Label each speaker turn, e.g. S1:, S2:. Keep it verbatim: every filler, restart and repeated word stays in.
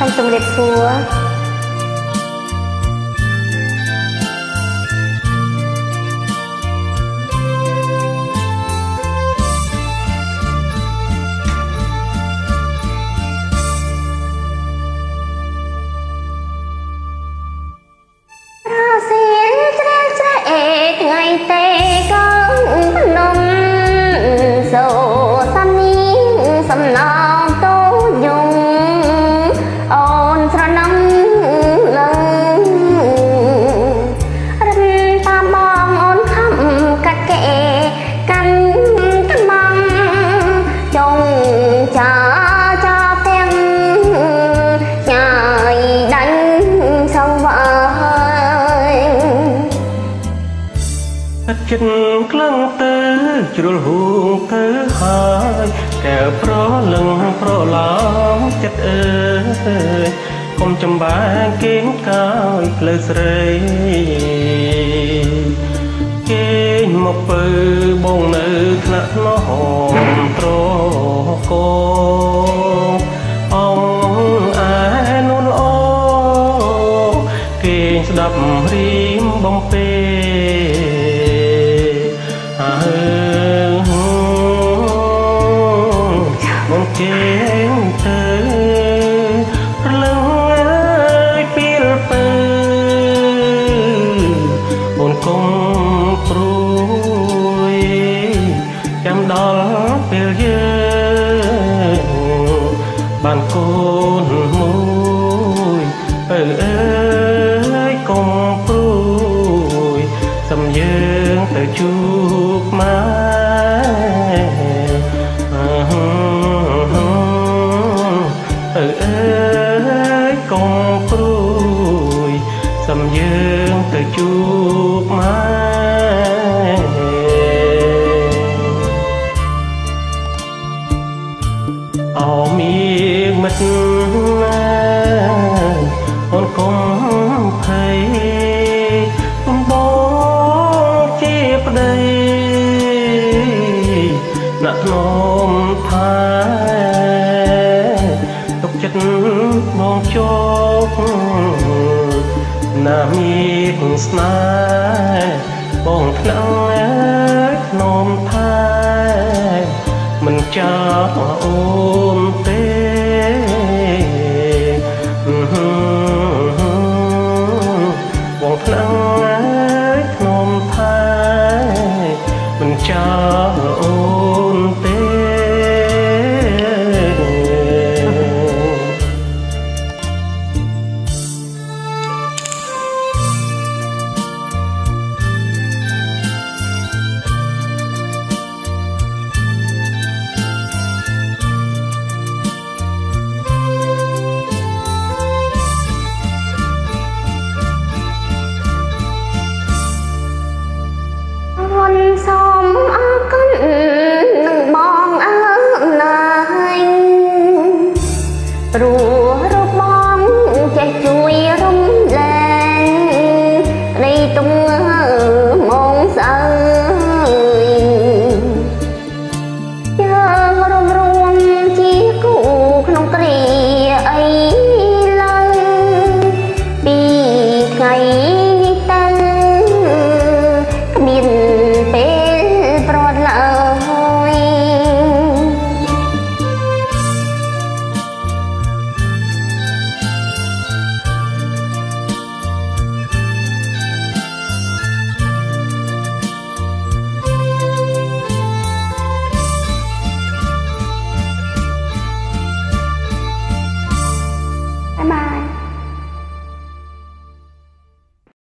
S1: ខ្ញុំជំរាបសួរ
S2: ចិត្តក្លឹងទៅជ្រុលហួងទៅហើយកែប្រលឹងប្រឡំចិត្តអើយកុំចំបាគេងកាយផ្លូវស្រីគេងមកពើបងនៅថ្នាក់ណោមត្រកអងអានុនអូគេងស្ដាប់រៀមបំពេបងគេងទៅរលឹងអើយពីលពើអូនកុំព្រួយចាំដល់ពេលយើងបានកូនមួយអើអើយកុំព្រួយសំយើងទៅជួបម៉ែអើអើយកុំព្រួយសំយើងទៅជួបម៉ែអោមីមិត្តណាអូនកុំភ័យបងជាប្តីណាក់ធ្នមថាទុកចិត្តបងជោគណាមានស្នេហ៍បងថ្នាក់ធ្នមថាមិនចាអូនទេ